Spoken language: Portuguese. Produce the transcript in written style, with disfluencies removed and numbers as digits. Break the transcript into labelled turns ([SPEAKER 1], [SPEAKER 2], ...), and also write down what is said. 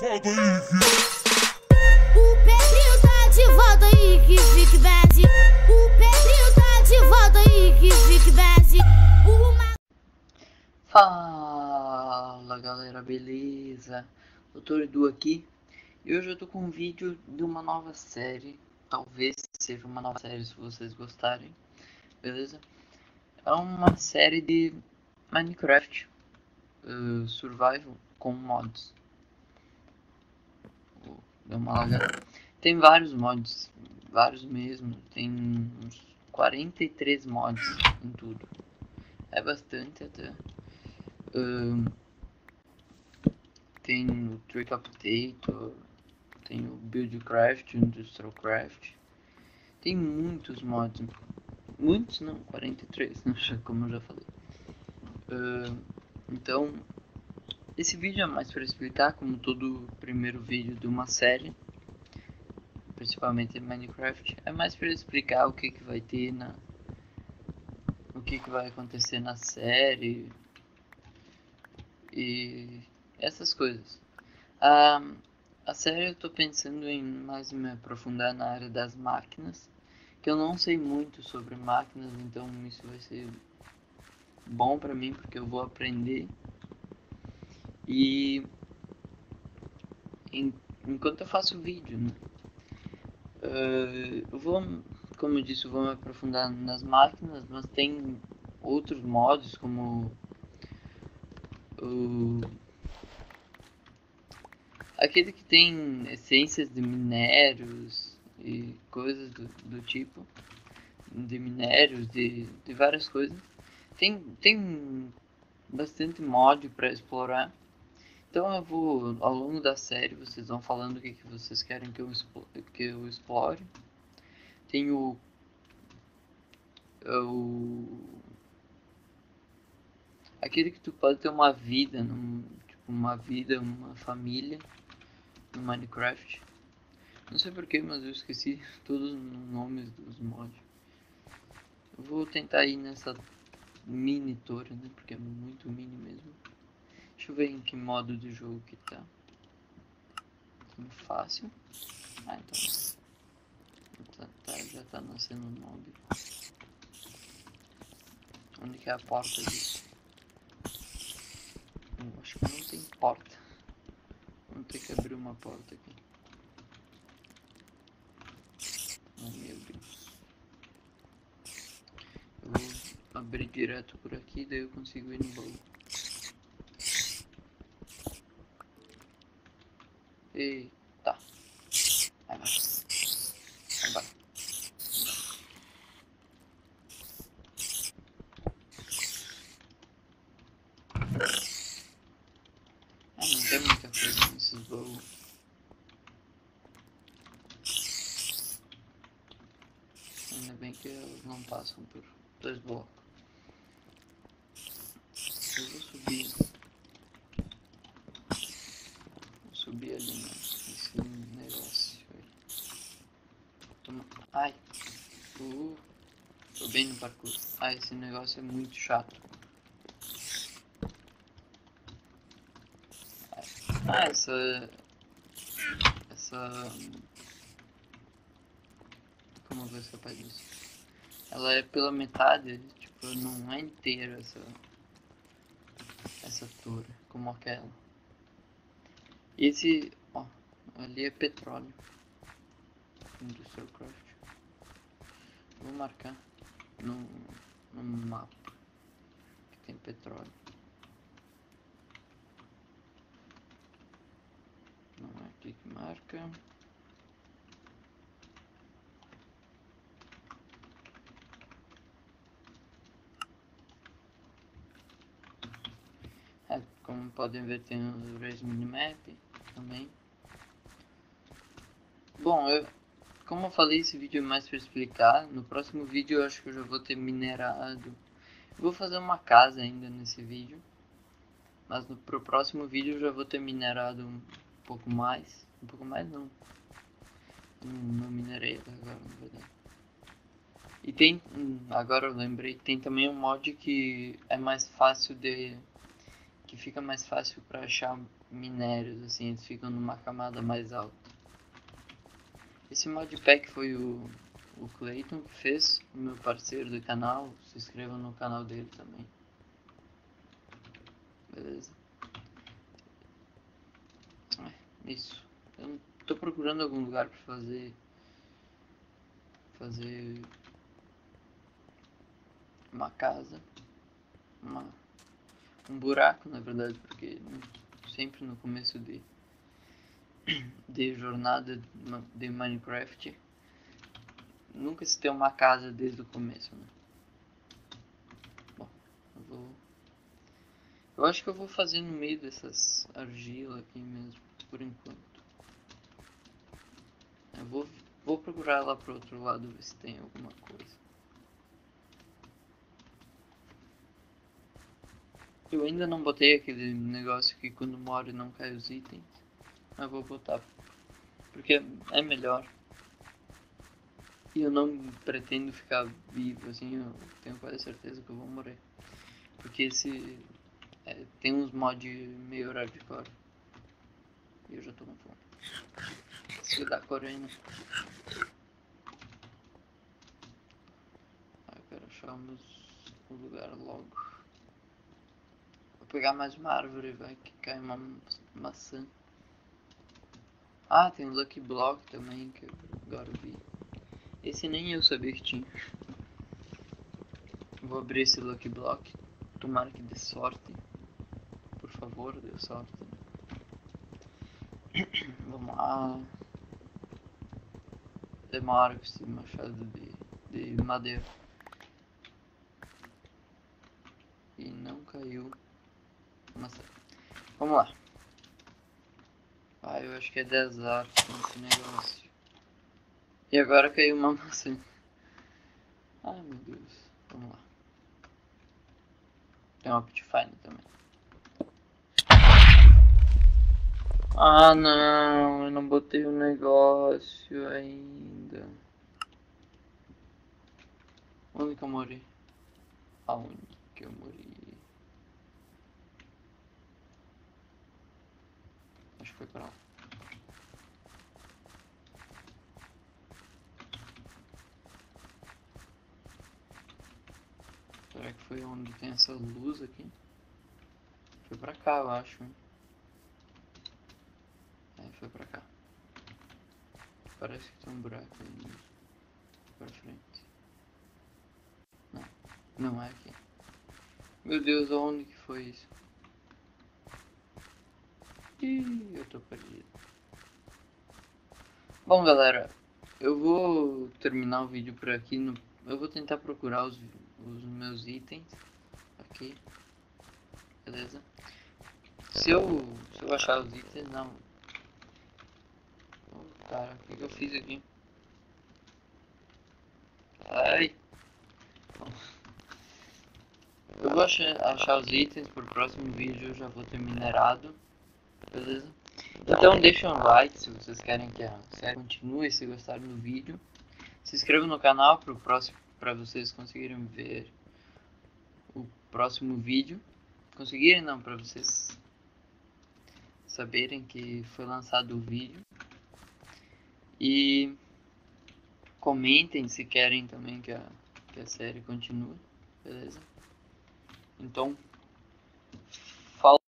[SPEAKER 1] volta aí,
[SPEAKER 2] O Pedrinho tá de volta aí, que fique bad. O Pedrinho tá de volta aí, que fique bad.
[SPEAKER 3] Fala galera, beleza? Doutor Edu aqui. E hoje eu tô com um vídeo de uma nova série. Talvez seja uma nova série se vocês gostarem, beleza? É uma série de Minecraft Survival com mods. Deu uma lagada. Tem vários mods, vários mesmo. Tem uns 43 mods em tudo. É bastante até. Tem o Trick Potato, tem o Buildcraft, o Industrialcraft. Tem muitos mods. Muitos não, 43, como eu já falei. Então, esse vídeo é mais para explicar, como todo primeiro vídeo de uma série, principalmente em Minecraft, é mais para explicar o que vai ter o que vai acontecer na série e essas coisas. A série eu tô pensando em mais me aprofundar na área das máquinas, que eu não sei muito sobre máquinas, então isso vai ser bom pra mim porque eu vou aprender. E enquanto eu faço o vídeo, né? Eu vou, como eu disse, eu vou me aprofundar nas máquinas, mas tem outros mods como aquele que tem essências de minérios e coisas do tipo, de minérios, de várias coisas. Tem bastante mod para explorar. Então eu vou, ao longo da série, vocês vão falando o que vocês querem que eu explore. Tem aquele que tu pode ter uma vida, uma família no Minecraft. Não sei porquê, mas eu esqueci todos os nomes dos mods. Eu vou tentar ir nessa mini torre, né? Porque é muito mini mesmo. Deixa eu ver em que modo de jogo que tá. Fácil. Então. Já tá nascendo um mob. Onde que é a porta disso? Eu acho que não tem porta. Vamos ter que abrir uma porta aqui. Oh meu Deus. Eu vou abrir direto por aqui, daí eu consigo ir no baú. Eita. Vai. Não tem muita coisa nesses baús. Ainda bem que elas não passam por 2 blocos. Eu vou subir. Vou subir ali nesse negócio aí. Toma. Ai. Tô bem no parkour. Esse negócio é muito chato. Essa... Como eu vou escapar disso? Ela é pela metade, tipo, não é inteira essa torre, como aquela. Esse, ó, ali é petróleo. Industrialcraft. Vou marcar no mapa que tem petróleo. Não é aqui que marca. Como podem ver, tem o Raise Minimap também. Bom, como eu falei, esse vídeo é mais para explicar. No próximo vídeo eu acho que eu já vou ter minerado. Eu vou fazer uma casa ainda nesse vídeo. Mas pro próximo vídeo eu já vou ter minerado um pouco mais. Um pouco mais não. Não minerei agora, na verdade. E tem, agora eu lembrei, tem também um mod que é mais fácil que fica mais fácil para achar minérios, assim, eles ficam numa camada mais alta. Esse modpack foi o Clayton que fez, o meu parceiro do canal. Se inscreva no canal dele também. Beleza? Isso. Eu tô procurando algum lugar para fazer uma casa, um buraco, na verdade, porque sempre no começo de jornada de Minecraft nunca se tem uma casa desde o começo, né? Bom, eu acho que eu vou fazer no meio dessas argilas aqui mesmo, por enquanto. Eu vou procurar lá pro outro lado ver se tem alguma coisa. Eu ainda não botei aquele negócio que quando morre não cai os itens, mas vou botar porque é melhor. E eu não pretendo ficar vivo, assim, eu tenho quase certeza que eu vou morrer. Porque tem uns mods meio hardcore. E eu já tô com fome. Se dá correndo. Eu quero achar um lugar logo. Vou pegar mais uma árvore, vai, que cai uma maçã. Ah, tem um Lucky Block também, que eu agora vi. Esse nem eu sabia que tinha. Vou abrir esse Lucky Block. Tomara que dê sorte. Por favor, dê sorte. Vamos lá. Demora com esse machado de madeira. E não caiu maçã. Vamos lá. Ah, eu acho que é deserto esse negócio. E agora caiu uma maçã. Ai meu Deus. Vamos lá. Tem uma Optifine também. Ah não, eu não botei o negócio ainda. Onde que eu morri? Aonde que eu morri? Acho que foi pra lá. Será que foi onde tem essa luz aqui? Foi pra cá, eu acho. Foi pra cá. Parece que tem um buraco ali pra frente. Não é aqui. Meu Deus, aonde que foi isso? Ih, eu tô perdido. Bom, galera, eu vou terminar o vídeo por aqui. Eu vou tentar procurar os meus itens aqui. Beleza? Se eu achar os itens, não. Oh, cara, o que eu fiz aqui? Ai. Eu vou achar os itens pro próximo vídeo. Eu já vou ter minerado. Beleza? Então deixa um like se vocês querem que a série continue, se gostaram do vídeo. Se inscreva no canal para vocês conseguirem ver o próximo vídeo. Conseguirem não, para vocês saberem que foi lançado o vídeo. E comentem se querem também que a série continue, beleza? Então